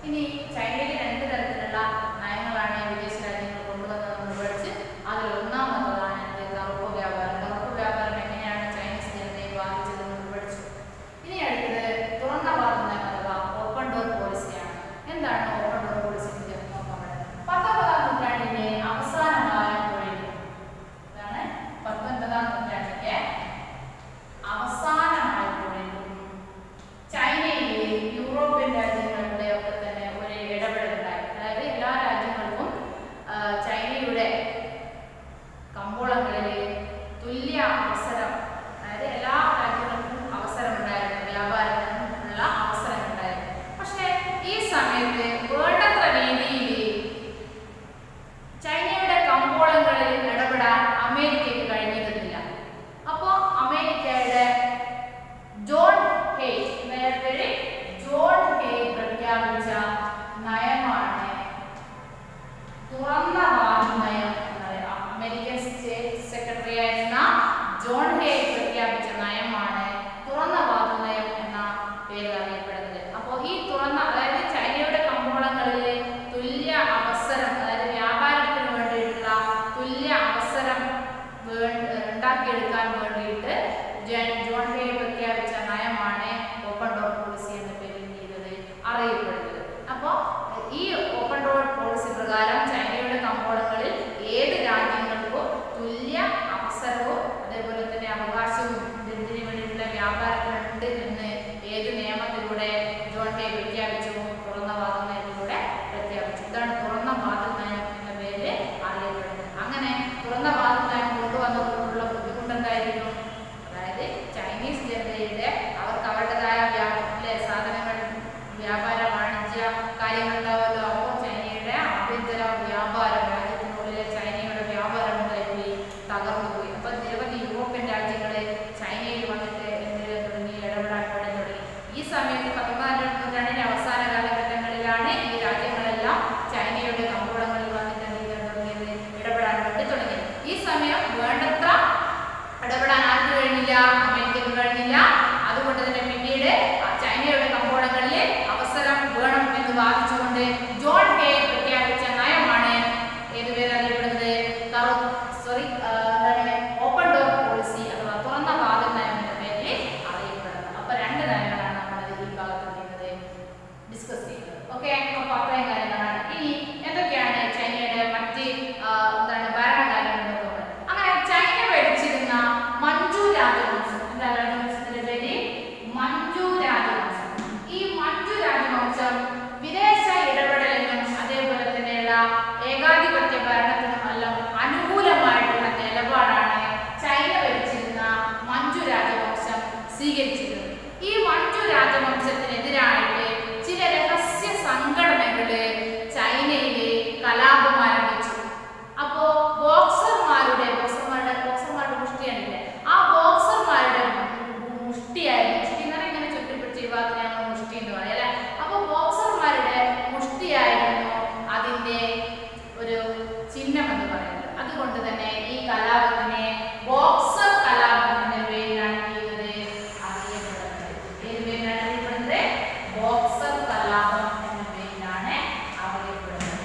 ഇനി ചൈനയിൽ രണ്ട് തരത്തിലുള്ള നയങ്ങളാണ് വിദേശ രാജ്യങ്ങൾ കൊണ്ടുവന്നതെന്ന് പഠിച്ച് അതിൽ ഒന്നാമത്തതാണ് കറുപ്പ് വ്യാപാരം. കറുപ്പ് വ്യാപാരം എങ്ങനെയാണ് ചൈനീസ് ജനതയെ ബാധിച്ചതെന്ന് പഠിച്ചു. ഇനി അടുത്തത് തുറന്ന വാതിൽ നയം അഥവാ ഓപ്പൺ ഡോർ പോളിസിയാണ്. എന്താണ് ഓപ്പൺ ഡോർ പോളിസി എന്ന് നോക്കാം. 19ാം നൂറ്റാണ്ടിന്റെ അവസാനമായപ്പോഴേക്കും, അതാണ് 19ാം നൂറ്റാണ്ടിന്റെ അവസാനമായപ്പോഴേക്കും ചൈനയിലെ യൂറോപ്യൻ രാജ്യങ്ങളുടെ ഒക്കെ തന്നെ ഒരു ഇടപെടലുണ്ടായി. അതായത് എല്ലാ രാജ്യങ്ങൾക്കും ചൈനയുടെ കമ്പോളങ്ങളിൽ തുല്യ അവസരം, അതായത് എല്ലാ രാജ്യങ്ങൾക്കും അവസരമുണ്ടായിരുന്നു, വ്യാപാരത്തിനുള്ള അവസരമുണ്ടായിരുന്നു. പക്ഷേ ഈ സമയത്ത് വേണ്ടത്ര രീതിയിൽ ചൈനയുടെ കമ്പോളങ്ങളിൽ ഇടപെടാൻ അമേരിക്കയ്ക്ക് കഴിഞ്ഞിരുന്നില്ല. അപ്പോൾ അമേരിക്കയുടെ ജോൺ ഹേയ് പ്രഖ്യാപിച്ച നയമാണ് തുറന്ന വാതിൽ നയം എന്നത്. അമേരിക്കൻ സ്റ്റേറ്റ് സെക്രട്ടറി ആയിരുന്ന ജോൺ ഹേയ് പ്രഖ്യാപിച്ച നയമാണ് തുറന്ന വാതിൽ നയം എന്ന പേരിൽ അറിയപ്പെടുന്നത്. അപ്പോൾ ഈ അതായത് ചൈനയുടെ കമ്പോളങ്ങളിൽ തുല്യ അവസരം, അതായത് വ്യാപാരത്തിന് വേണ്ടിയിട്ടുള്ള തുല്യ അവസരം ഉണ്ടാക്കിയെടുക്കാൻ വേണ്ടിയിട്ട് ജോൺ ഹേയ് പ്രഖ്യാപിച്ച നയമാണ് ഓപ്പൺ ഡോർ പോളിസി എന്ന പേരിൽ അറിയപ്പെടുന്നത്. അപ്പോൾ ഈ ഓപ്പൺ ഡോർ പോളിസി പ്രകാരം ചൈനയുടെ കമ്പോളങ്ങളിൽ ഏത് രാജ്യങ്ങൾക്കും തുല്യ അവസരവും അതേപോലെ തന്നെ അവകാശവും ഇതിന് വേണ്ടിയിട്ടുള്ള വ്യാപാരത്തിനുണ്ട് എന്ന് ഏത് നിയമത്തിലൂടെ ജോൺ ഹേയ് പ്രഖ്യാപിച്ചു? തുറന്ന വാതിൽ നയത്തിലൂടെ പ്രഖ്യാപിച്ചു. ഇതാണ് തുറന്ന വാതിൽ നയം എന്ന പേരിൽ അറിയപ്പെടുന്നത്. അങ്ങനെ തുറന്ന വാതിൽ നയം കൊണ്ടുവന്നതോടുള്ള ബുദ്ധിമുട്ട് എന്തായിരുന്നു? അതായത് ചൈനീസ് ജനതയുടെ അവർക്ക് അവരുടേതായ സാധനങ്ങൾ വ്യാപാര വാണിജ്യ കാര്യങ്ങളുണ്ടാവുമല്ലോ. അപ്പോൾ ചൈനയുടെ ആഭ്യന്തര വ്യാപാരം, രാജ്യത്തിനുള്ളിലെ ചൈനയുടെ വ്യാപാരം എന്തായി തകർന്നുപോയി. അപ്പോൾ നിരവധി യൂറോപ്യൻ രാജ്യങ്ങൾ ചൈനയിൽ വന്നിട്ട് തുടങ്ങി ഇടപെടാൻ തുടങ്ങി. ഈ സമയത്ത് 19ാം നൂറ്റാണ്ടിന്റെ അവസാന കാലഘട്ടങ്ങളിലാണ് ഈ രാജ്യങ്ങളെല്ലാം ചൈനയുടെ കമ്പോളങ്ങളിൽ വന്നിട്ട് തുടങ്ങിയത്, ഇടപെടാൻ വേണ്ടി തുടങ്ങിയത്. ഈ സമയം വേണ്ടത്ര ഇടപെടാൻ ആർക്ക് കഴിഞ്ഞില്ല? അമേരിക്കയ്ക്ക് കഴിഞ്ഞില്ല. അതുകൊണ്ട് തന്നെ പിന്നീട് ചൈനയുടെ കമ്പോളങ്ങളിൽ അവസരം വേണം എന്ന് വാദിച്ചുകൊണ്ട് ജോൺ ഹേയ് പ്രഖ്യാപിച്ച നയമാണ് ഏത് പേര് അറിയപ്പെടുന്നത്? ഓപ്പൺ ഡോർ പോളിസി അഥവാ തുറന്ന വാതിൽ നയം എന്ന പേരിൽ അറിയപ്പെടുന്നത്. അപ്പൊ രണ്ട് നയങ്ങളാണ് നമ്മൾ ഈ ഭാഗത്ത് ഡിസ്കസ് ചെയ്യുന്നത്. ഓക്കെ, അപ്പൊ അത്രയും കാര്യങ്ങളാണ്. ഇനി എന്തൊക്കെയാണ് ചൈനയുടെ മറ്റ് ഭരണകാര്യങ്ങൾ? അങ്ങനെ ചൈന ഭരിച്ചിരുന്ന മഞ്ചു രാജവംശം, എന്താ രാജവംശത്തിന്റെ പേര്? മഞ്ചു രാജവംശം. ഈ മഞ്ചു രാജവംശം വിദേശ ഇടപെടലിനും അതേപോലെ തന്നെയുള്ള ഏകാധിപത്യ ഭരണത്തിനും എല്ലാം അനുകൂലമായിട്ടുള്ള നിലപാടാണ് ചൈന ഭരിച്ചിരുന്ന മഞ്ചു രാജവംശം സ്വീകരിച്ചിരുന്നത്. ഈ മഞ്ചു രാജവംശത്തിനെതിരായിട്ട് ചില രഹസ്യ സംഘടനകള് ചൈനയില് കലാപം ആരംഭിച്ചു. അപ്പോ ബോക്സർമാരുടെ മുഷ്ടിയാണില്ലേ, ആ ബോക്സർമാരുടെ മുഷ്ടിയായിരുന്നു. മുഷ്ടി എന്ന് പറഞ്ഞാൽ ഇങ്ങനെ ചുറ്റിപ്പിടിച്ച വിഭാഗത്തിന് നമ്മൾ മുഷ്ടി എന്ന് പറയാം അല്ലെ. അപ്പൊ ബോക്സർമാരുടെ മുഷ്ടിയായിരുന്നു അതിന്റെ ഒരു ചിഹ്നം എന്ന് പറയുന്നത്. അതുകൊണ്ട് തന്നെ ഈ കലാപത്തിനെ ബോക്സർ കലാപം എന്ന പേരിലാണ് അറിയപ്പെടുന്നത്. ഏത് പേരിലാണ് അറിയപ്പെടുന്നത്? ബോക്സർ കലാപം എന്ന പേരിലാണ് അറിയപ്പെടുന്നത്.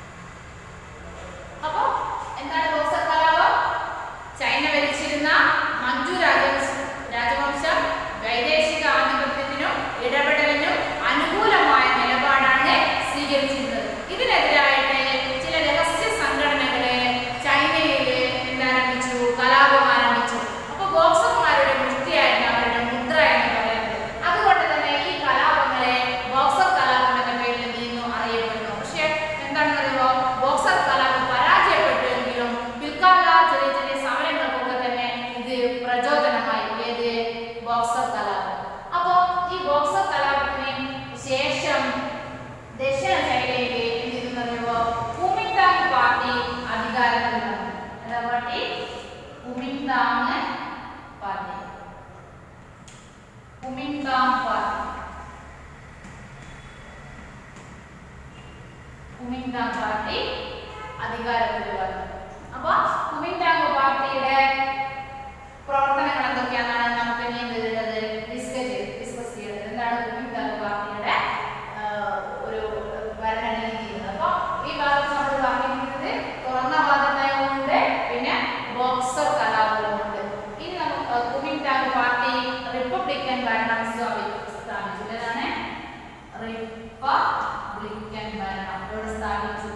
അപ്പൊ എന്താണ് ബോക്സർ കലാപം? ചൈന ഭരിച്ചിരുന്ന മഞ്ചു രാജവംശം വൈദേശിക ആധിപത്യത്തിനും ഇടപെടലിനും അനുകൂലമായ നിലപാടാണ് സ്വീകരിച്ചിരുന്നത്. ഇതിനെതിരായിട്ട് ചില രഹസ്യ സംഘടനകളെ ചൈനയിൽ എന്താരംഭിച്ചു? കലാപം ആരംഭിച്ചു. അപ്പൊ ബോക്സർമാരുടെ മുഷ്ടിയായിരുന്നു അവരുടെ മുദ്ര എന്ന് പറയുന്നത്. അതുകൊണ്ട് തന്നെ ഈ കലാപങ്ങളെ ബോക്സർ കലാപം എന്ന പേരിൽ അറിയപ്പെടുന്നു. പക്ഷെ എന്താണെന്നറിയോ? ബോക്സർ കലാപം പരാജയപ്പെട്ടുവെങ്കിലും പിൽക്കാല ചെറിയ ചെറിയ സമരങ്ങൾക്കൊക്കെ തന്നെ ഇത് പ്രചോദനമായി. ഏത്? ബോക്സർ കലാപം. അപ്പോ ഈ ബോക്സർ കലാപത്തിന് ശേഷം ദക്ഷിണ ചൈനയിലെ എന്തെന്നറിയുമോ? കുമിന്താങ് പാർട്ടി അധികാരത്തിൽ വന്നു. എന്താ party? Kuomintang party. Kuomintang party അധികാരത്തിൽ വന്നു. അപ്പൊ കുമിന്താങ് പാർട്ടിയുടെ പ്രവർത്തനങ്ങൾ എന്തൊക്കെയാണെന്നാണ് നമുക്ക് ഇനി ഡിസ്കസ് ചെയ്യേണ്ടത്. എന്താണ് കുമിന്താങ് പാർട്ടിയുടെ ഒരു റിപ്പബ്ലിക്കൻ ഭരണം ഇവിടെ സ്ഥാപിച്ചു,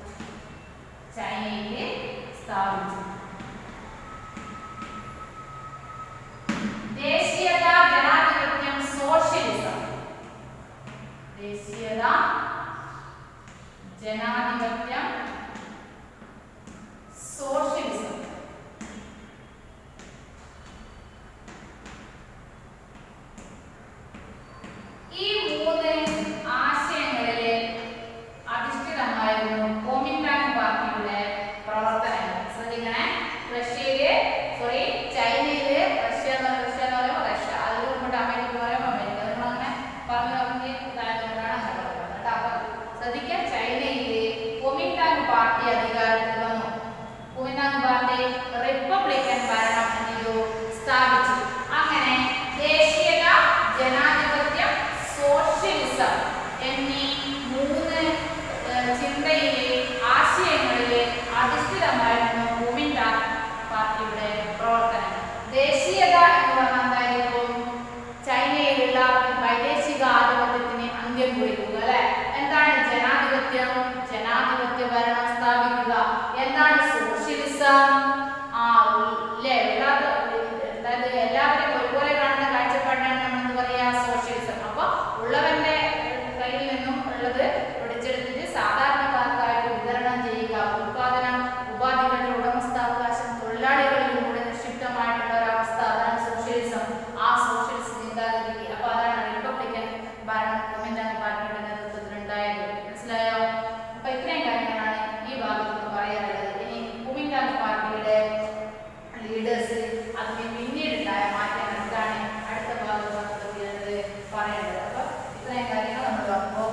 ചൈനയിൽ സ്ഥാപിച്ചു. ദേശീയത, ജനാധിപത്യം, സോഷ്യലിസം. ദേശീയത, ജനാധിപത്യം, സോഷ്യലിസം. ഈ മൂന്ന് ആശയങ്ങളിൽ അധിഷ്ഠിതമായിരുന്നു കുമിന്താങ് പാർട്ടിയുടെ പ്രവർത്തനങ്ങൾ. ശ്രദ്ധിക്കണേ, ചൈനയില് റഷ്യ എന്ന് പറയുമ്പോൾ റഷ്യ, അതിൽ കൊണ്ട് അമേരിക്ക പറയുമ്പോൾ അമേരിക്ക, നമ്മളങ്ങനെ പറഞ്ഞു അപ്പൊ ശ്രദ്ധിക്കുക, ചൈനയില് കുമിന്താങ് പാർട്ടി അധികാരത്തിൽ വന്നു. കുമിന്താങ് പാർട്ടി റിപ്പബ്ലിക്കൻ ഭരണം എന്നിവ സ്ഥാപിച്ചു. അങ്ങനെ ദേശീയത, ജനാധിപത്യം, സോഷ്യലിസം എന്നീ മൂന്ന് ചിന്തയിലെ ആശയങ്ങളിലെ അധിഷ്ഠിതമായിരുന്നു കുമിന്താങ് പാർട്ടിയുടെ പ്രവർത്തനം. ദേശീയത എന്ന് പറഞ്ഞാൽ എന്തായിരിക്കും? ചൈനയിലുള്ള വൈദേശിക ആധിപത്യത്തിന് അന്ത്യം കുറിക്കുക, അല്ലെ? എന്താണ് ജനാധിപത്യം? ജനാധിപത്യ ഭരണം സ്ഥാപിക്കുക. എന്താണ് സോഷ്യലിസം? എല്ലാവരും ഒരുപോലെ കാണുന്ന കാഴ്ചപ്പാടിനാണ് നമ്മൾ എന്ത് പറയാ? സോഷ്യലിസം. അപ്പൊ ഉള്ളവന്റെ കയ്യിൽ നിന്നും ഉള്ളത് പിടിച്ചെടുത്തിട്ട് സാധാരണക്കാർക്കായിട്ട് വിതരണം ചെയ്യുക. ഉപാധികളുടെ ഉടമസ്ഥാവകാശം തൊഴിലാളികളിലൂടെ നിക്ഷിപ്തമായിട്ടുള്ള ഒരു അവസ്ഥ, അതാണ് സോഷ്യലിസം. ആ സോഷ്യലിസ്റ്റ് ചിന്താഗതി, അപ്പൊ അതാണ് റിപ്പബ്ലിക്കൻ ഭരണം കുമിന്താങ് പാർട്ടിയുടെ നേതൃത്വത്തിൽ ഉണ്ടായത്. മനസ്സിലായോ? അപ്പൊ ഇത്രയും കാര്യങ്ങളാണ് ഈ ഭാഗത്ത് പറയാനുള്ളത്. ഇനി കുമിന്താങ് പാർട്ടിയുടെ ലീഡേഴ്സ്, അതിന് പിന്നീടുണ്ടായ മാറ്റങ്ങൾ എന്താണ് അടുത്ത ഭാഗത്ത് പറയേണ്ടത്. അപ്പൊ ഇത്രയും കാര്യങ്ങൾ നമ്മൾ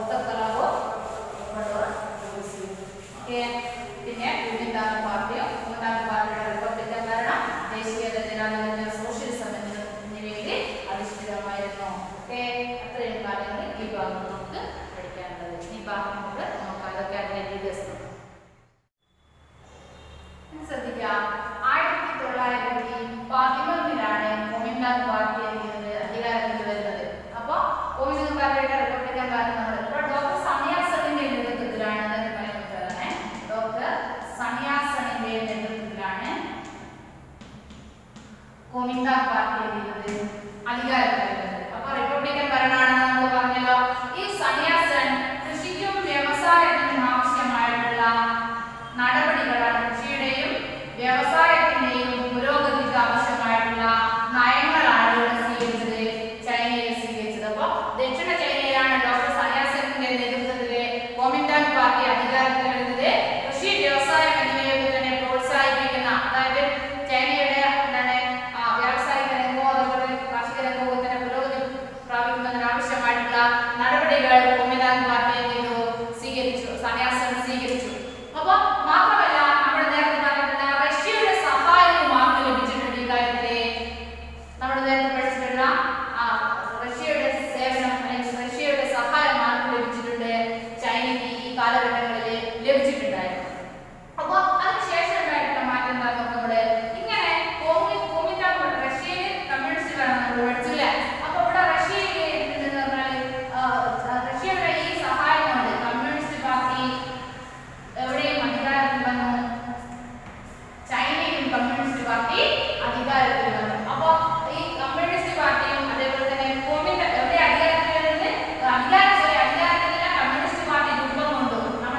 പിന്നെ കുമിന്താങ് പാർട്ടിയും കുമിന്താങ് പാർട്ടിയുടെ റിപ്പബ്ലിക്കൻ ഭരണം, ദേശീയത, ജനാധിപത്യം, സോഷ്യലിസം എന്നിവയിൽ അധിഷ്ഠിതമായിരുന്നു. അത്രയും കാര്യങ്ങൾ ഈ ഭാഗത്ത് നമുക്ക് പഠിക്കാനുള്ളത്. ഈ ഭാഗം നമുക്ക് നോക്കാം, അതൊക്കെ അതിന്റെ ലീഡേഴ്സ്. ശ്രദ്ധിക്കുക, 1911 കുമിന്താങ് പാർട്ടി അധികാരത്തിൽ വരുന്നത്. അപ്പൊ കുമിന്താങ് പാർട്ടിയുടെ റിപ്പബ്ലിക്കൻ ഭരണം ഡോക്ടർ സണിയാസണിന്റെ നേതൃത്വത്തിലാണ്. ഡോക്ടർ സണിയാസണിന്റെ നേതൃത്വത്തിലാണ് കുമിന്താങ് പാർട്ടി അധികാരത്തിൽ വരുന്നത്. അപ്പൊ റിപ്പബ്ലിക്കൻ ഭരണമാണെന്ന് നമ്മൾ പറഞ്ഞല്ലോ. ഈ സണിയാസൺ കൃഷിക്കും വ്യവസായത്തിനും ആവശ്യമായിട്ടുള്ള നടപടികളാണ്, കൃഷിയുടെയും വ്യവസായത്തിന്റെയും പുരോഗതിക്ക് ആവശ്യമായിട്ടുള്ള നയങ്ങളാണ് ഇവിടെ സ്വീകരിച്ചത്, ചൈനയിൽ സ്വീകരിച്ചത്. അപ്പൊ ദക്ഷിണ ചൈനയിലാണ് ഡോക്ടർ സണിയാസണിന്റെ നേതൃത്വത്തില് കുമിന്താങ് പാർട്ടി അധികാരത്തിൽ വരുന്നത്. കൃഷി, വ്യവസായം എന്നിവയൊക്കെ തന്നെ പ്രോത്സാഹിപ്പിക്കുന്ന, അതായത് ചൈനയുടെ വ്യാവസായിക രംഗവും അതുപോലെ കാർഷിക രംഗവും തന്നെ പുരോഗതി പ്രാപിക്കുന്നതിനാവശ്യമായിട്ടുള്ള നടപടികൾ കുമിന്താങ് പാർട്ടി സ്വീകരിച്ചു, സന്യാസം സ്വീകരിച്ചു. അപ്പൊ മാത്രമല്ല, നമ്മൾ നേരത്തെ പറഞ്ഞിട്ടുള്ള റഷ്യയുടെ സഹായവും മാർക്ക് ലഭിച്ചിട്ടുണ്ട്. ഈ കാര്യത്തില് നമ്മൾ നേരത്തെ പഠിച്ചിട്ടുള്ള റഷ്യയുടെ സേവനം അല്ലെങ്കിൽ റഷ്യയുടെ സഹായം മാർക്ക് ലഭിച്ചിട്ടുണ്ട്, ചൈനയ്ക്ക് ഈ കാലഘട്ടങ്ങളിൽ ലഭിച്ചിട്ടുണ്ടായിരുന്നു. അപ്പൊ അതിനുശേഷം ഉണ്ടായിട്ടുള്ള മാറ്റം എന്താ നോക്കുന്നത്? ഇങ്ങനെ കുമിന്താങ് റഷ്യയിൽ കമ്മ്യൂണിസ്റ്റ് ഭരണം നമ്മൾ പഠിച്ചില്ലേ? അപ്പൊ ഇവിടെ റഷ്യയിൽ എന്ന് പറഞ്ഞാൽ റഷ്യയുടെ ഈ സഹായം കൊണ്ട് കമ്മ്യൂണിസ്റ്റ് പാർട്ടി എവിടെയും അധികാരത്തിൽ വന്നു, ചൈനയിലും കമ്മ്യൂണിസ്റ്റ് പാർട്ടി അധികാരത്തിൽ വന്നു. അപ്പൊ ഈ കമ്മ്യൂണിസ്റ്റ് പാർട്ടിയും അതേപോലെ തന്നെ എവിടെ അധികാരത്തിൽ വരുന്നത്? അധികാരത്തില്ല, കമ്മ്യൂണിസ്റ്റ് പാർട്ടി രൂപം കൊണ്ടു. നമ്മൾ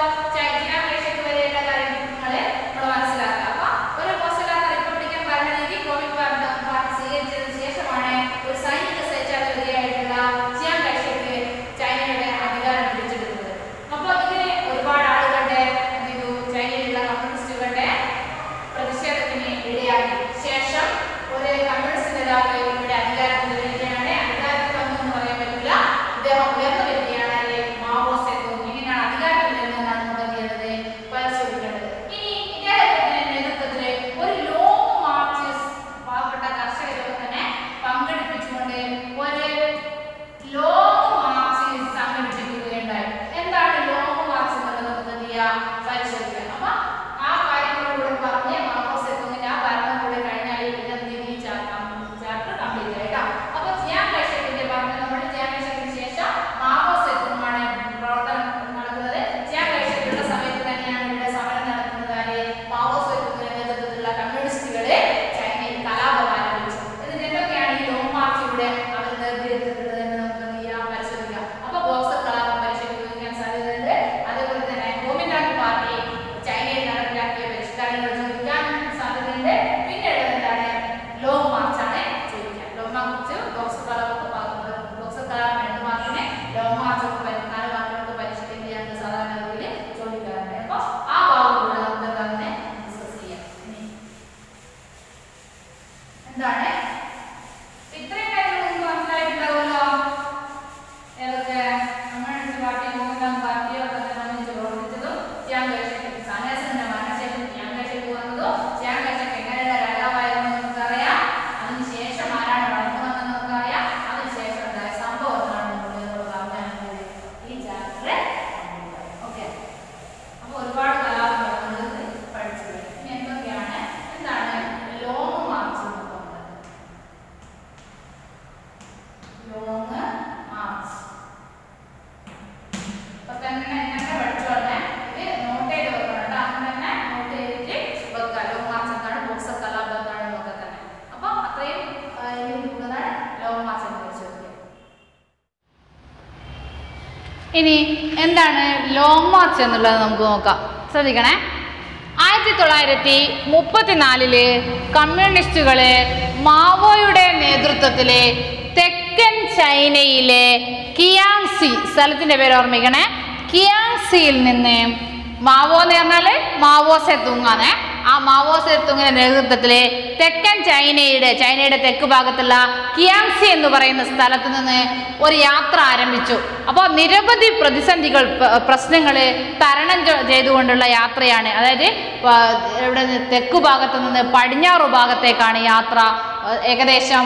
ചിയാങ് കൈഷക്ക് വരെയുള്ള കാര്യങ്ങൾ നമ്മൾ മനസ്സിലാക്കുക. അപ്പൊ ഒരു പോസ്റ്റലാത്ത റിപ്പബ്ലിക്കൻ ഭരണരീതി കോമിക് പാർട്ടി സ്വീകരിച്ചതിന് ശേഷമാണ് ഒരു സൈനിക സ്വേച്ഛാധിപതിയായിട്ടുള്ള ചിയാങ് കൈഷക്ക് ചൈനയുടെ അധികാരം പിടിച്ചെടുക്കുന്നത്. അപ്പൊ ഇതിന് ഒരുപാട് ആളുകളുടെ ചൈനയിലുള്ള കമ്മ്യൂണിസ്റ്റുകളുടെ പ്രതിഷേധത്തിന് ഇടയാക്കി. ശേഷം ഒരു കമ്മ്യൂണിസ്റ്റ് നേതാവ് ഇവിടെ അധികാരത്തിൽ വരികയാണ്. അധികാരത്തിൽ വന്നു പറയാൻ പറ്റില്ല, അദ്ദേഹം ഉയർന്നു വരികയാണ്. മാവോ സേതുങ് ഇങ്ങനെയാണ് അധികാരത്തിൽ വരുന്നതെന്നാണ് നമുക്ക് എന്ത് ചെയ്യുന്നത് പരിശോധിക്കേണ്ടത്. ഇനി ഇദ്ദേഹത്തിന്റെ നേതൃത്വത്തിൽ ഒരു ലോങ് മാർച്ച് പാവപ്പെട്ട കർഷകരൊക്കെ തന്നെ പങ്കെടുപ്പിച്ചുകൊണ്ട് ഒരു ലോങ് മാർച്ച് സംഘടിപ്പിക്കുകയുണ്ടായി. എന്താണ് ലോങ് മാർച്ച് എന്നുള്ളത് നമുക്ക് എന്ത് ചെയ്യാം പരിശോധിക്കാം. അപ്പൊ ആ കാര്യങ്ങളോട് പറഞ്ഞ് മാവോ സേതുങ്ങിന്റെ ആ ഭരണം കൂടെ കഴിഞ്ഞാൽ ഈ ചാപ്റ്റർ കംപ്ലീറ്റ് ആയിട്ടാ. അപ്പൊ ചിയാങ് കൈഷക്കിന്റെ ഭരണം നമ്മൾ ചിയാങ് കൈഷക്കിന് ശേഷം മാവോ സേതുങ്ങാണ് പ്രവർത്തനം നടക്കുന്നത്. ചിയാങ് കൈഷക്കിന്റെ സമയത്ത് തന്നെയാണ് ഇവിടെ സമരം നടക്കുന്നത്. മാവോ സേതുങ്ങിന്റെ നേതൃത്വത്തിലുള്ള കമ്മ്യൂണിസ്റ്റുകള് ചൈനയിൽ കലാപം ആരംഭിച്ചു. ഇതിന് എന്തൊക്കെയാണ് ഈ ലോങ് മാർച്ചിലൂടെ അവർ നിർദ്ദേശിച്ചിട്ടുള്ളത് എന്ന് നമുക്ക് എന്ത് ചെയ്യാം പരിശോധിക്കാം. അപ്പൊ ബോക്സർ കലാപം പരിശോധിക്കാൻ സാധ്യതയുണ്ട്. അതേപോലെ തന്നെ കോമിന്റാങ് പാർട്ടി ചൈനയിൽ നടപ്പിലാക്കിയ പരിഷ്കാരങ്ങൾ ചോദിക്കാൻ സാധ്യതയുണ്ട്. പിന്നീട് എന്താണ് ലോങ് മാർച്ചാണ് ചോദിക്കുക. ലോങ് മാർച്ച് ബോക്സർ കലാപമൊക്കെ പാകുന്നത്. ബോക്സർ കലാപം 2 മാർക്കിന്, ലോങ് മാർച്ച് ഒക്കെ 4 മാർക്കിനൊക്കെ പരിശോധിക്കാൻ സാധാരണ രീതിയിൽ ചോദിക്കാറുണ്ട്. അപ്പൊ ആ ഭാഗം കൂടെ നമുക്ക് എന്താണ് ഡിസ്കസ് ചെയ്യാം. എന്താണ് ഇത്രയും കാര്യങ്ങൾ നിങ്ങൾക്ക് മനസ്സിലായിട്ടുണ്ടാവുമല്ലോ. ഏതൊക്കെ കമ്മ്യൂണിസ്റ്റ് പാർട്ടി കോമിന്റാങ് പാർട്ടിയോ ഒക്കെ സംബന്ധിച്ച് പ്രവർത്തിച്ചതും ചിയാങ് കൈഷക്ക് സന്യാസിന്റെ മരണശേഷം ചിയാങ് കൈഷക്ക് വന്നതും ചിയാങ് കൈഷക്ക് എങ്ങനെയുള്ള രാജാവായിരുന്നു നമുക്കറിയാം. അതിനുശേഷം ആരാണ് വളർന്നു വന്നത് നമുക്കറിയാം. അതിനുശേഷം ഉണ്ടായ സംഭവങ്ങളാണ് എന്നുള്ളത് അറിഞ്ഞാൽ ഈ ചാപ്റ്റർ ഓക്കെ. അപ്പൊ ഒരുപാട് കലാപങ്ങൾ നമ്മൾ പഠിച്ചു. ഇനി എന്തൊക്കെയാണ് എന്താണ് ലോങ് മാർച്ച് എന്ന് പറയുന്നത്. ലോങ് മാർച്ച് അപ്പൊ തന്നെ പഠിച്ചോളെ. ഇത് നോട്ട് ചെയ്ത് വെക്കണം കേട്ടോ. അങ്ങനെ തന്നെ നോട്ട് ചെയ്തിട്ട് വെക്കുക. ലോങ് മാർച്ച് എന്താണ്, ബോക്സർ കലാപം എന്താണ് എന്നൊക്കെ തന്നെ. അപ്പൊ അത്രയും ലോങ് മാർച്ച് എന്ന് പരിശോധിക്കുക. ഇനി എന്താണ് ലോങ് മാർച്ച് എന്നുള്ളത് നമുക്ക് നോക്കാം. ശ്രദ്ധിക്കണേ. 1934 കമ്മ്യൂണിസ്റ്റുകള് മാവോയുടെ നേതൃത്വത്തില് തെക്കൻ ചൈനയിലെ കിയാങ്സി സ്ഥലത്തിന്റെ പേര് ഓർമ്മിക്കണേ. കിയാങ്സിയിൽ നിന്ന് മാവോ എന്ന് പറഞ്ഞാല് മാവോ സേതുങ് ആണ്. ആ മാവോ സേതുങ്ങിന്റെ നേതൃത്വത്തില് തെക്കൻ ചൈനയുടെ തെക്ക് ഭാഗത്തുള്ള കിയാങ്സി എന്ന് പറയുന്ന സ്ഥലത്ത് നിന്ന് ഒരു യാത്ര ആരംഭിച്ചു. അപ്പോൾ നിരവധി പ്രതിസന്ധികൾ പ്രശ്നങ്ങൾ തരണം ചെയ്തുകൊണ്ടുള്ള യാത്രയാണ്. അതായത് ഇവിടെ തെക്കു ഭാഗത്തു നിന്ന് പടിഞ്ഞാറു ഭാഗത്തേക്കാണ് യാത്ര. ഏകദേശം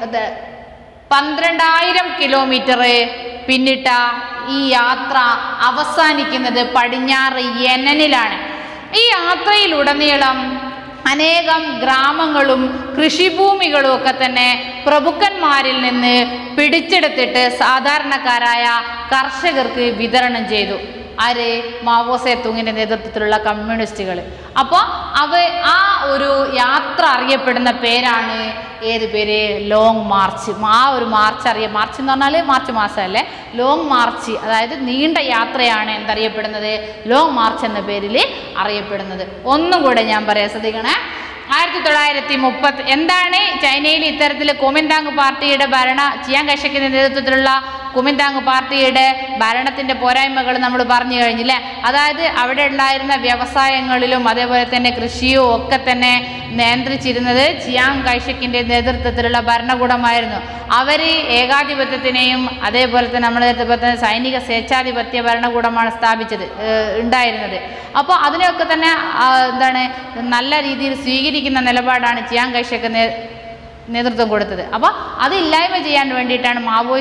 12,000 കിലോമീറ്റർ പിന്നിട്ട ഈ യാത്ര അവസാനിക്കുന്നത് പടിഞ്ഞാറ് യെനനിലാണ്. ഈ യാത്രയിലുടനീളം അനേകം ഗ്രാമങ്ങളും കൃഷിഭൂമികളും ഒക്കെ തന്നെ പ്രഭുക്കന്മാരിൽ നിന്ന് പിടിച്ചെടുത്തിട്ട് സാധാരണക്കാരായ കർഷകർക്ക് വിതരണം ചെയ്തു. ആര്? മാവോ സേതുങ്ങിന്റെ നേതൃത്വത്തിലുള്ള കമ്മ്യൂണിസ്റ്റുകൾ. അപ്പോൾ ആ ഒരു യാത്ര അറിയപ്പെടുന്ന പേരാണ് ഏത് പേര്? Long march. ആ ഒരു മാർച്ച് മാർച്ച് എന്ന് പറഞ്ഞാൽ മാർച്ച് മാസമല്ലേ, ലോങ് മാർച്ച്, അതായത് നീണ്ട യാത്രയാണ് എന്തറിയപ്പെടുന്നത്? ലോങ് മാർച്ച് എന്ന പേരിൽ അറിയപ്പെടുന്നത്. ഒന്നും കൂടെ ഞാൻ പറയാം, ശ്രദ്ധിക്കണേ. 1930 എന്താണ് ചൈനയിൽ ഇത്തരത്തിൽ കുമിന്താങ് പാർട്ടിയുടെ ചിയാങ് കൈഷക്കിന്റെ നേതൃത്വത്തിലുള്ള കുമിന്താങ് പാർട്ടിയുടെ ഭരണത്തിന്റെ പോരായ്മകൾ നമ്മൾ പറഞ്ഞു കഴിഞ്ഞില്ലേ. അതായത് അവിടെ ഉണ്ടായിരുന്ന വ്യവസായങ്ങളിലും അതേപോലെ തന്നെ കൃഷിയും ഒക്കെ തന്നെ നിയന്ത്രിച്ചിരുന്നത് ചിയാങ് കൈഷക്കിന്റെ നേതൃത്വത്തിലുള്ള ഭരണകൂടമായിരുന്നു. അവർ ഏകാധിപത്യത്തിനെയും അതേപോലെ തന്നെ നമ്മളെ സൈനിക സ്വേച്ഛാധിപത്യ ഭരണകൂടമാണ് ഉണ്ടായിരുന്നത്. അപ്പോൾ അതിനെയൊക്കെ തന്നെ എന്താണ് നല്ല രീതിയിൽ സ്വീകരിക്കുന്ന നിലപാടാണ് ചിയാങ് കൈഷക്ക് നേതൃത്വം കൊടുത്തത്. അപ്പോൾ അത് ഇല്ലായ്മ ചെയ്യാൻ വേണ്ടിയിട്ടാണ്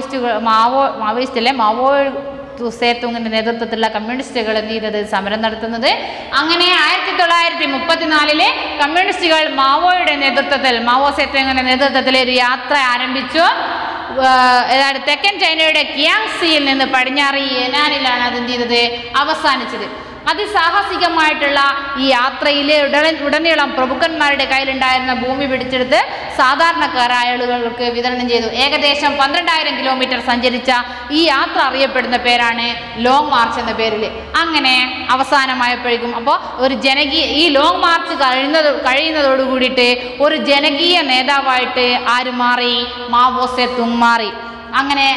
മാവോ സേതുങ്ങിന്റെ നേതൃത്വത്തിലുള്ള കമ്മ്യൂണിസ്റ്റുകൾ എന്ത് ചെയ്തത്? സമരം നടത്തുന്നത്. അങ്ങനെ 1934 കമ്മ്യൂണിസ്റ്റുകൾ മാവോ സേതുങ്ങിന്റെ നേതൃത്വത്തിൽ ഒരു യാത്ര ആരംഭിച്ചു. ഏതാണ്ട് തെക്കൻ ചൈനയുടെ കിയാങ്സിയിൽ നിന്ന് പടിഞ്ഞാറ് യെനാനിലാണ് അത് എന്ത് ചെയ്തത്? അവസാനിച്ചത്. അതിസാഹസികമായിട്ടുള്ള ഈ യാത്രയിലെ ഉടനീളം പ്രഭുക്കന്മാരുടെ കയ്യിലുണ്ടായിരുന്ന ഭൂമി പിടിച്ചെടുത്ത് സാധാരണക്കാരായ ആളുകൾക്ക് വിതരണം ചെയ്തു. ഏകദേശം 12,000 കിലോമീറ്റർ സഞ്ചരിച്ച ഈ യാത്ര അറിയപ്പെടുന്ന പേരാണ് ലോങ് മാർച്ച് എന്ന പേരിൽ. അങ്ങനെ അവസാനമായപ്പോഴേക്കും അപ്പോൾ ഈ ലോങ് മാർച്ച് കഴിയുന്നതോടു കൂടിയിട്ട് ഒരു ജനകീയ നേതാവായിട്ട് ആര് മാറി? മാവോ സെ തുങ് മാറി. അങ്ങനെ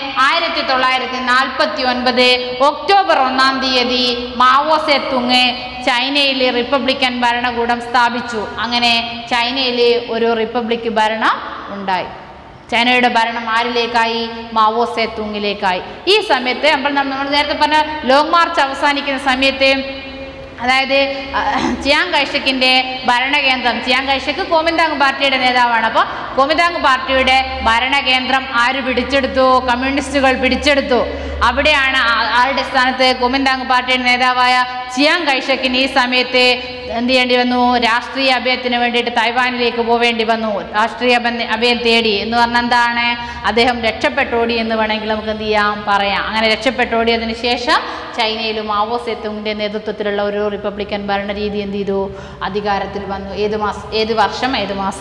1949 ഒക്ടോബർ 1-ാം തീയതി മാവോ സെ തുങ് ചൈനയിൽ റിപ്പബ്ലിക്കൻ ഭരണകൂടം സ്ഥാപിച്ചു. അങ്ങനെ ചൈനയിൽ ഒരു റിപ്പബ്ലിക് ഭരണം ഉണ്ടായി. ചൈനയുടെ ഭരണം ആരിലേക്കായി? മാവോ സെ തുങ്ങിലേക്കായി. ഈ സമയത്ത് നമ്മൾ നേരത്തെ പറഞ്ഞ ലോങ് മാർച്ച് അവസാനിക്കുന്ന സമയത്ത്, അതായത് ചിയാങ് കൈഷക്കിൻ്റെ ഭരണകേന്ദ്രം, ചിയാങ് കൈഷക്ക് കോമിന്താങ് പാർട്ടിയുടെ നേതാവാണ്. അപ്പോൾ കോമിന്താങ് പാർട്ടിയുടെ ഭരണകേന്ദ്രം ആര് പിടിച്ചെടുത്തു? കമ്മ്യൂണിസ്റ്റുകൾ പിടിച്ചെടുത്തു. അവിടെയാണ് ആരുടെ സ്ഥാനത്ത്? കോമിന്താങ് പാർട്ടിയുടെ നേതാവായ ചിയാങ് കൈഷക്കിന് ഈ സമയത്ത് എന്ത് ചെയ്യേണ്ടി വന്നു? രാഷ്ട്രീയ അഭയത്തിന് വേണ്ടിയിട്ട് തൈവാനിലേക്ക് പോവേണ്ടി വന്നു. രാഷ്ട്രീയ അഭയം തേടി എന്ന് പറഞ്ഞാൽ എന്താണ്? അദ്ദേഹം രക്ഷപ്പെട്ടോടി എന്ന് വേണമെങ്കിൽ നമുക്ക് എന്ത് പറയാം. അങ്ങനെ രക്ഷപ്പെട്ടോടിയതിനു ശേഷം ചൈനയിൽ മാവോ സെ തുങ്ങിൻ്റെ നേതൃത്വത്തിലുള്ള ഒരു റിപ്പബ്ലിക്കൻ ഭരണരീതി എന്ത് ചെയ്തു? അധികാരത്തിൽ വന്നു. ഏത് വർഷം?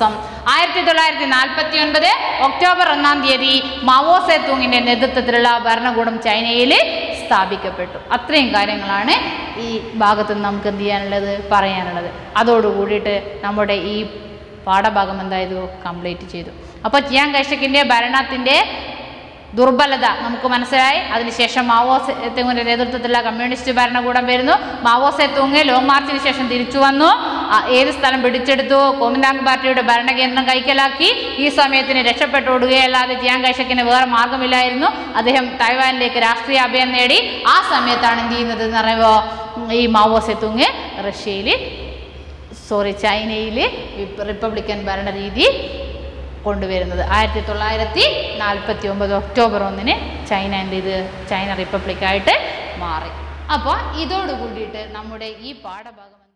1949 ഒക്ടോബർ 1-ാം തീയതി മാവോ സെ തുങ്ങിൻ്റെ നേതൃത്വത്തിലുള്ള ഭരണകൂടം ചൈനയിൽ സ്ഥാപിക്കപ്പെട്ടു. അത്രയും കാര്യങ്ങളാണ് ഈ ഭാഗത്ത് നിന്ന് നമുക്ക് എന്ത് ചെയ്യാനുള്ളത്, പറയാനുള്ളത്. അതോടുകൂടിയിട്ട് നമ്മുടെ ഈ പാഠഭാഗം എന്തായത്? കംപ്ലീറ്റ് ചെയ്തു. അപ്പോൾ ചിയാങ് കൈഷക്കിൻ്റെ ഭരണത്തിൻ്റെ ദുർബലത നമുക്ക് മനസ്സിലായി. അതിനുശേഷം മാവോ സെ തുങ്ങിൻ്റെ നേതൃത്വത്തിലുള്ള കമ്മ്യൂണിസ്റ്റ് ഭരണകൂടം വരുന്നു. മാവോ സെ തുങ് ലോങ് മാർച്ചിന് ശേഷം തിരിച്ചു വന്നു. ഏത് സ്ഥലം പിടിച്ചെടുത്തു? കോമിന്താങ് പാർട്ടിയുടെ ഭരണകേന്ദ്രം കൈക്കലാക്കി. ഈ സമയത്തിന് രക്ഷപ്പെട്ടോടുകയല്ലാതെ ചിയാങ് കൈഷക്കിന് വേറെ മാർഗമില്ലായിരുന്നു. അദ്ദേഹം തൈവാനിലേക്ക് രാഷ്ട്രീയ അഭയം നേടി. ആ സമയത്താണ് എന്ത് ചെയ്യുന്നത് എന്ന് പറയുമ്പോൾ ഈ മാവോ സെ തുങ് ചൈനയിൽ റിപ്പബ്ലിക്കൻ ഭരണരീതി കൊണ്ടുവരുന്നത്. 1949 ഒക്ടോബർ 1-ന് ചൈന ചൈന റിപ്പബ്ലിക്കായിട്ട് മാറി. അപ്പോൾ ഇതോടുകൂടിയിട്ട് നമ്മുടെ ഈ പാഠഭാഗം